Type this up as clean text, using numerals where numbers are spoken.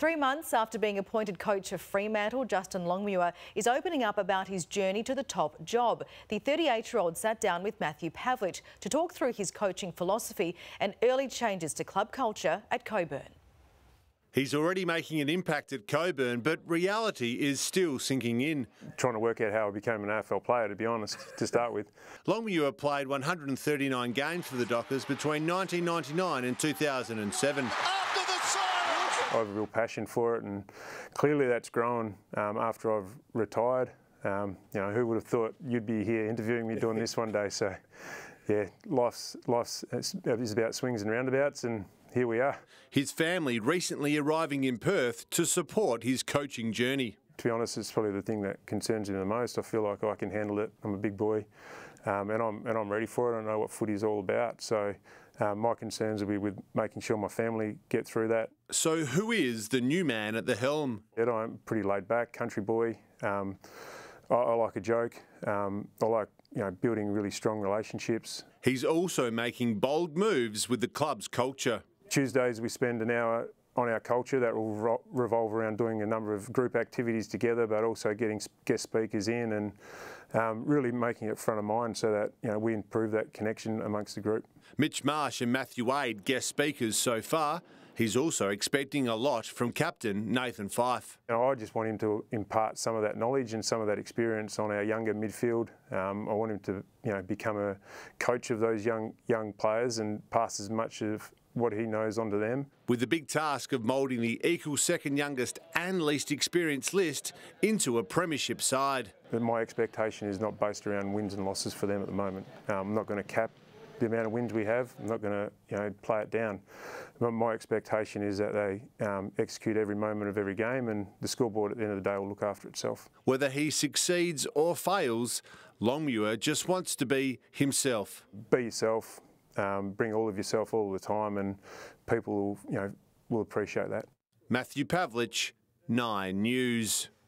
3 months after being appointed coach of Fremantle, Justin Longmuir is opening up about his journey to the top job. The 38-year-old sat down with Matthew Pavlich to talk through his coaching philosophy and early changes to club culture at Coburn. He's already making an impact at Coburn, but reality is still sinking in. Trying to work out how I became an AFL player, to be honest, to start with. Longmuir played 139 games for the Dockers between 1999 and 2007. I have a real passion for it, and clearly that's grown after I've retired. You know, who would have thought you'd be here interviewing me doing this one day? So, yeah, life's is about swings and roundabouts, and here we are. His family recently arriving in Perth to support his coaching journey. To be honest, it's probably the thing that concerns me the most. I feel like I can handle it. I'm a big boy, and I'm ready for it. I know what footy is all about. So my concerns will be with making sure my family get through that. So who is the new man at the helm? I'm pretty laid back, country boy. I like a joke. I like building really strong relationships. He's also making bold moves with the club's culture. Tuesdays we spend an hour on our culture that will revolve around doing a number of group activities together, but also getting guest speakers in and really making it front of mind so that we improve that connection amongst the group. Mitch Marsh and Matthew Wade guest speakers so far. He's also expecting a lot from captain Nathan Fife. I just want him to impart some of that knowledge and some of that experience on our younger midfield. I want him to become a coach of those young players and pass as much of what he knows onto them. With the big task of moulding the equal second youngest and least experienced list into a premiership side. But my expectation is not based around wins and losses for them at the moment. I'm not going to cap the amount of wins we have. I'm not going to play it down. But my expectation is that they execute every moment of every game, and the scoreboard at the end of the day will look after itself. Whether he succeeds or fails, Longmuir just wants to be himself. Be yourself. Bring all of yourself all the time, and people will appreciate that. Matthew Pavlich, 9 News.